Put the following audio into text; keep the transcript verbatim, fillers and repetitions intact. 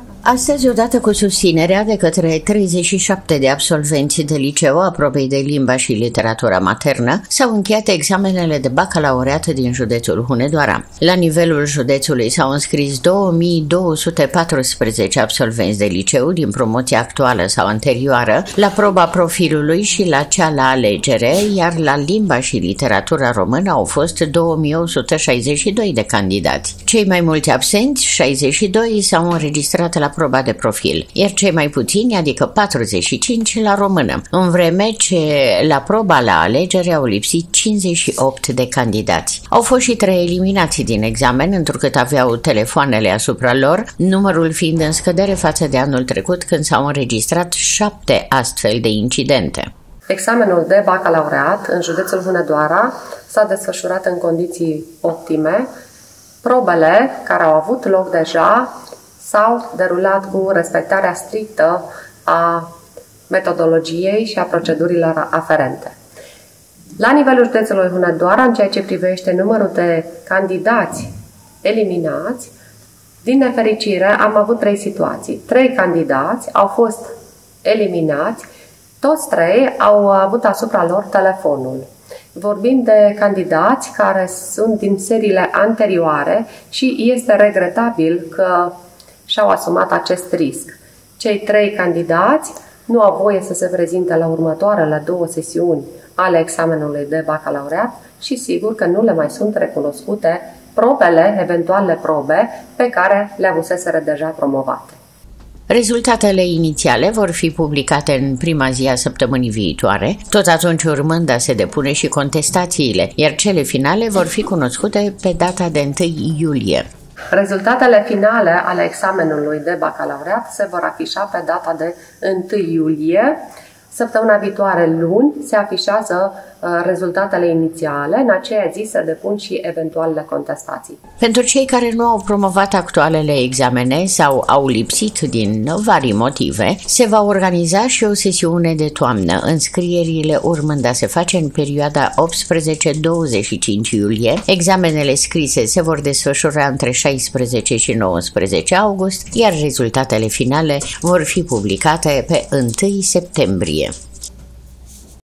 Astăzi, odată cu susținerea de către treizeci și șapte de absolvenți de liceu a probei de limba și literatura maternă, s-au încheiat examenele de bacalaureat din județul Hunedoara. La nivelul județului s-au înscris două mii două sute paisprezece absolvenți de liceu din promoția actuală sau anterioară la proba profilului și la cea la alegere, iar la limba și literatura română au fost două mii o sută șaizeci și doi de candidați. Cei mai mulți absenți, șaizeci și doi, s-au înregistrat la proba de profil, iar cei mai puțini, adică patruzeci și cinci, la română, în vreme ce la proba la alegere au lipsit cincizeci și opt de candidați. Au fost și trei eliminații din examen, întrucât aveau telefoanele asupra lor, numărul fiind în scădere față de anul trecut, când s-au înregistrat șapte astfel de incidente. Examenul de bacalaureat în județul Hunedoara s-a desfășurat în condiții optime. Probele care au avut loc deja s-au derulat cu respectarea strictă a metodologiei și a procedurilor aferente. La nivelul județului Hunedoara, în ceea ce privește numărul de candidați eliminați, din nefericire am avut trei situații. Trei candidați au fost eliminați, toți trei au avut asupra lor telefonul. Vorbim de candidați care sunt din seriile anterioare și este regretabil că și-au asumat acest risc. Cei trei candidați nu au voie să se prezinte la următoarele două sesiuni ale examenului de bacalaureat și sigur că nu le mai sunt recunoscute probele, eventuale probe, pe care le avuseseră deja promovate. Rezultatele inițiale vor fi publicate în prima zi a săptămânii viitoare, tot atunci urmând a se depune și contestațiile, iar cele finale vor fi cunoscute pe data de întâi iulie. Rezultatele finale ale examenului de bacalaureat se vor afișa pe data de întâi iulie. Săptămâna viitoare, luni, se afișează uh, rezultatele inițiale. În aceea zi se depun și eventualele contestații. Pentru cei care nu au promovat actualele examene sau au lipsit din vari motive, se va organiza și o sesiune de toamnă, înscrierile urmând a se face în perioada optsprezece douăzeci și cinci iulie. Examenele scrise se vor desfășura între șaisprezece și nouăsprezece august, iar rezultatele finale vor fi publicate pe întâi septembrie.